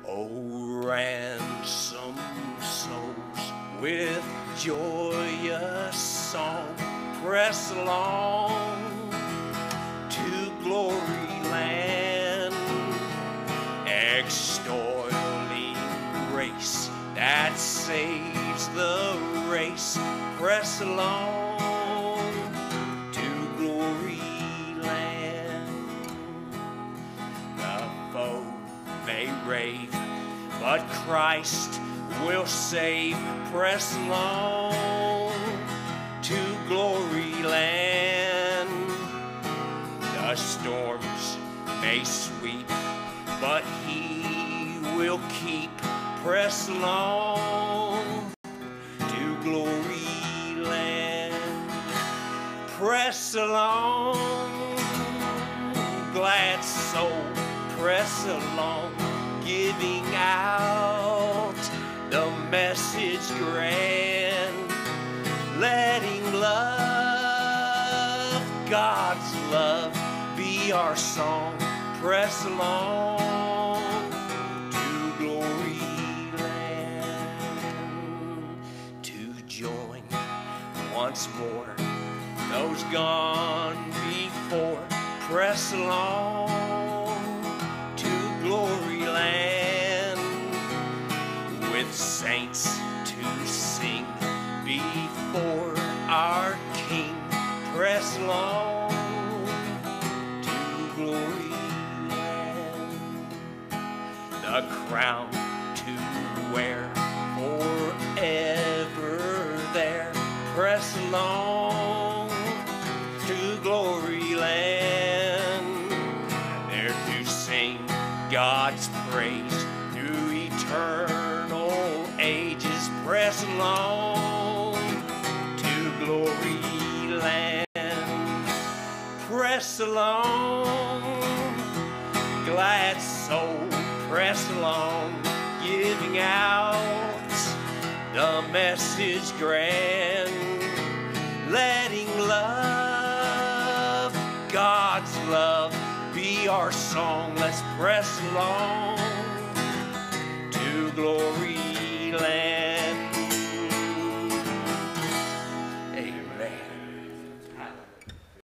Oh, ransom souls with joyous song, press along to glory land, extolling grace that saves the race, press along to glory land. The foe may rave, but Christ will save, press along to glory land. The storms may sweep, but He will keep, press along to glory land. Press along, glad soul, press along, giving out the message grand, letting love, God's love, be our song, press along to glory land, to join once more those gone before, press along to glory land, with saints to sing before our King, press along to glory land, the crown to wear forever there, press along to glory land, there to sing God's praise through eternal ages, press along to glory land. Press along, glad soul, press along, giving out the message grand, letting love, God's love, be our song. Let's press along to glory